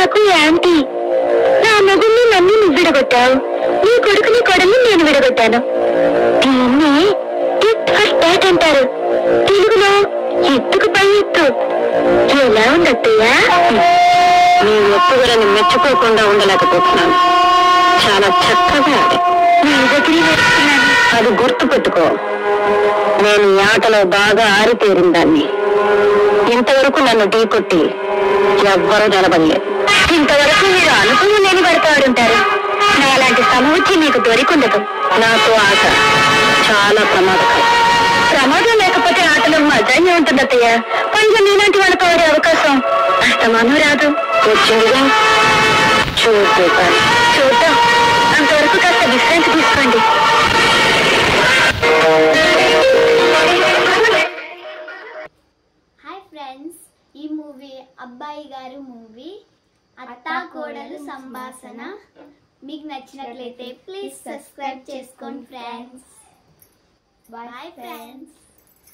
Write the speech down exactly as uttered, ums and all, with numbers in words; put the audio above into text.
నాకు యాంటీ. నా మొగుల్ని నన్ను నువ్వు విడగొట్టావు, నీ కొడుకుని కొడల్ని నేను విడగొట్టాను. దీన్ని టిట్ ఫర్ టాట్ అంటారు. తెలుగులో ఎత్తుకు పై ఎత్తు. ఎలా ఉందత్తయ్యా? నీ ఎత్తుగలని మెచ్చుకోకుండా ఉండలేకపోతున్నాను. చాలా చక్కగా ఆడే నీ దగ్గర వేస్తున్నాను. అది గుర్తు పెట్టుకో, నేను ఈ ఆటలో బాగా ఆరితేరిన దాన్ని. ఇంతవరకు నన్ను ఢీ కొట్టి ఎవ్వరూ నిలబడలేదు. ఇంతవరకు మీరు అనుకుని నేను పడుకోవాడుంటారు. నా అలాంటి సమూర్తి మీకు దొరికుండదు. నాకు ఆట చాలా ప్రమాదకరం. ప్రమాదం లేకపోతే ఆటలో మజానే ఉంటుంది అత్తయ్య. పైగా నీలాంటి వాళ్ళకు ఆడే అవకాశం అస్తమానం రాదు. వచ్చిందిగా చూద్దాం చూద్దాం. అంతవరకు కాస్త విశ్రాంతి తీసుకోండి. హాయ్ ఫ్రెండ్స్, ఈ మూవీ అబ్బాయి గారు మూవీ అత్తా కోడలు సంభాషణ మీకు నచ్చినట్లయితే ప్లీజ్ సబ్స్క్రైబ్ చేసుకోండి ఫ్రెండ్స్. Bye friends.